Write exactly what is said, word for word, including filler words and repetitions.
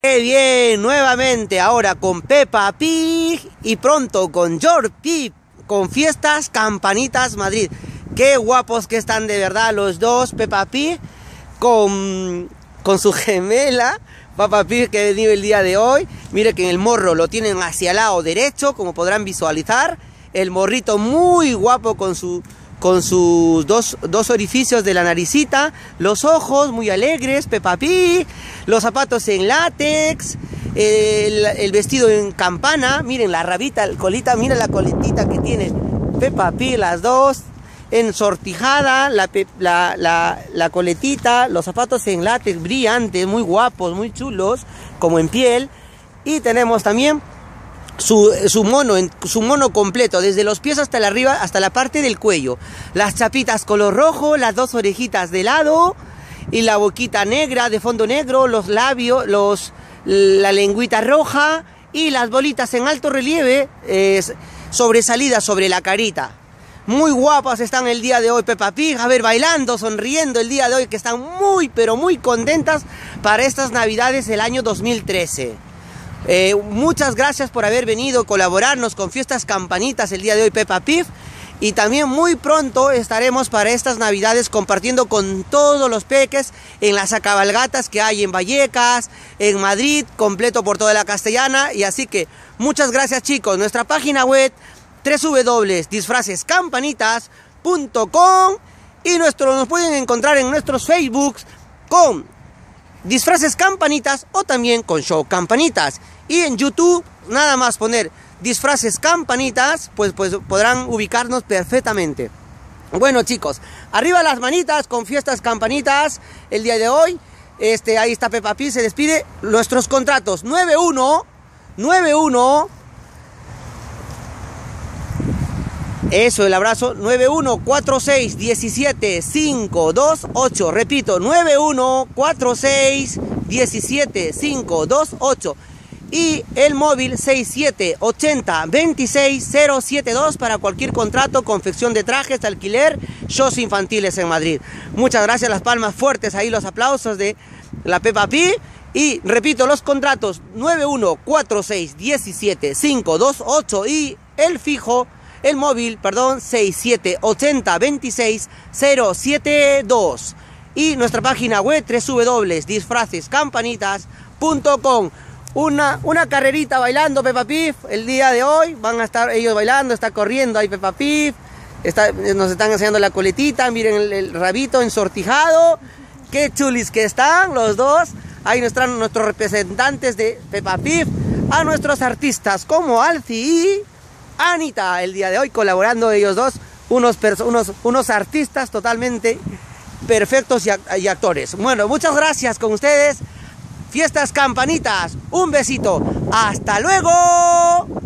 Qué bien, nuevamente ahora con Peppa Pig y pronto con George Pig, con Fiestas Campanitas Madrid. Qué guapos que están de verdad los dos, Peppa Pig con, con su gemela, Peppa Pig, que ha venido el día de hoy. Mire que en el morro lo tienen hacia el lado derecho, como podrán visualizar. El morrito muy guapo con su... con sus dos, dos orificios de la naricita, los ojos muy alegres, Peppa Pig, los zapatos en látex, el, el vestido en campana, miren la rabita, el colita, miren la coletita que tiene Peppa Pig, las dos, ensortijada, la, la, la, la coletita, los zapatos en látex brillantes, muy guapos, muy chulos, como en piel, y tenemos también Su, su mono, su mono completo, desde los pies hasta la arriba, hasta la parte del cuello. Las chapitas color rojo, las dos orejitas de lado y la boquita negra de fondo negro, los labios, los, la lengüita roja y las bolitas en alto relieve eh, sobresalidas sobre la carita. Muy guapas están el día de hoy Peppa Pig, a ver, bailando, sonriendo el día de hoy, que están muy, pero muy contentas para estas navidades del año dos mil trece. Eh, muchas gracias por haber venido a colaborarnos con Fiestas Campanitas el día de hoy, Peppa Pig. Y también muy pronto estaremos para estas navidades compartiendo con todos los peques en las cabalgatas que hay en Vallecas, en Madrid, completo por toda la Castellana. Y así que muchas gracias, chicos. Nuestra página web doble u doble u doble u punto disfraces campanitas punto com y nuestro, nos pueden encontrar en nuestros Facebooks con Disfraces Campanitas o también con Show Campanitas. Y en YouTube, nada más poner Disfraces Campanitas, pues, pues podrán ubicarnos perfectamente. Bueno, chicos, arriba las manitas con Fiestas Campanitas el día de hoy. Este, ahí está Peppa Pig, se despide. Nuestros contratos nueve uno nueve uno. Eso, el abrazo, nueve uno cuatro seis uno siete cinco dos ocho. Repito, nueve uno cuatro seis uno siete cinco dos ocho. Y el móvil seis siete ocho cero dos seis cero siete dos para cualquier contrato, confección de trajes, alquiler, shows infantiles en Madrid. Muchas gracias, las palmas fuertes, ahí los aplausos de la Peppa Pig. Y repito, los contratos nueve uno cuatro seis uno siete cinco dos ocho y el fijo, el móvil, perdón, seis siete ocho cero dos seis cero siete dos. Y nuestra página web doble u doble u doble u punto disfraces campanitas punto com. Una, una carrerita bailando Peppa Pig el día de hoy. Van a estar ellos bailando, está corriendo ahí Peppa Pig. Está, nos están enseñando la coletita, miren el, el rabito ensortijado. Qué chulis que están los dos. Ahí nos están nuestros representantes de Peppa Pig. A nuestros artistas como Alci y Anita el día de hoy colaborando ellos dos. Unos, unos, unos artistas totalmente perfectos y, y actores. Bueno, muchas gracias con ustedes. Fiestas Campanitas, un besito, hasta luego.